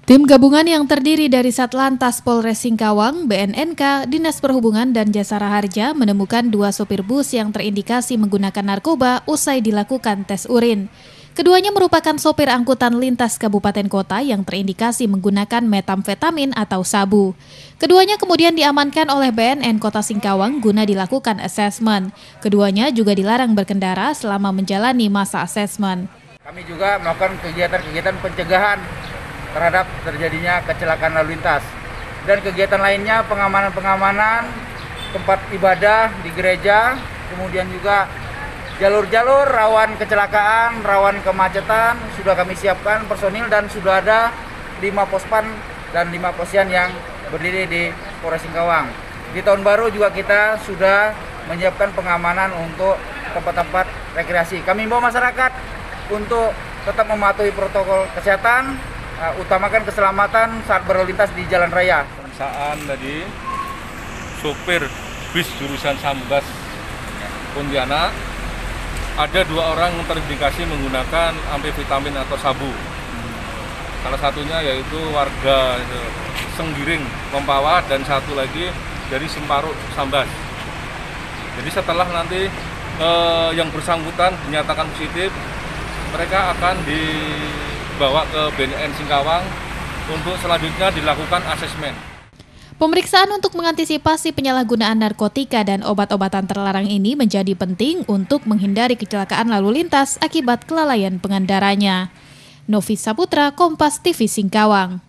Tim gabungan yang terdiri dari Satlantas Polres Singkawang, BNNK, Dinas Perhubungan dan Jasara Harja menemukan 2 sopir bus yang terindikasi menggunakan narkoba usai dilakukan tes urin. Keduanya merupakan sopir angkutan lintas kabupaten kota yang terindikasi menggunakan metamfetamin atau sabu. Keduanya kemudian diamankan oleh BNN Kota Singkawang guna dilakukan asesmen. Keduanya juga dilarang berkendara selama menjalani masa asesmen. Kami juga melakukan kegiatan-kegiatan pencegahan terhadap terjadinya kecelakaan lalu lintas. Dan kegiatan lainnya pengamanan tempat ibadah di gereja, kemudian juga jalur-jalur rawan kecelakaan, rawan kemacetan sudah kami siapkan personil dan sudah ada 5 pospan dan 5 posyan yang berdiri di Polres Singkawang. Di tahun baru juga kita sudah menyiapkan pengamanan untuk tempat-tempat rekreasi. Kami himbau masyarakat untuk tetap mematuhi protokol kesehatan, utamakan keselamatan saat berlalu lintas di jalan raya. Saat tadi sopir bis jurusan Sambas Pontianak ada 2 orang yang terindikasi menggunakan amfetamin atau sabu. Salah satunya yaitu warga Senggiring, Mempawah, dan satu lagi dari Simparuk, Sambas. Jadi setelah nanti yang bersangkutan dinyatakan positif, mereka akan dibawa ke BNN Singkawang untuk selanjutnya dilakukan asesmen. Pemeriksaan untuk mengantisipasi penyalahgunaan narkotika dan obat-obatan terlarang ini menjadi penting untuk menghindari kecelakaan lalu lintas akibat kelalaian pengendaranya. Novi Saputra, Kompas TV Singkawang.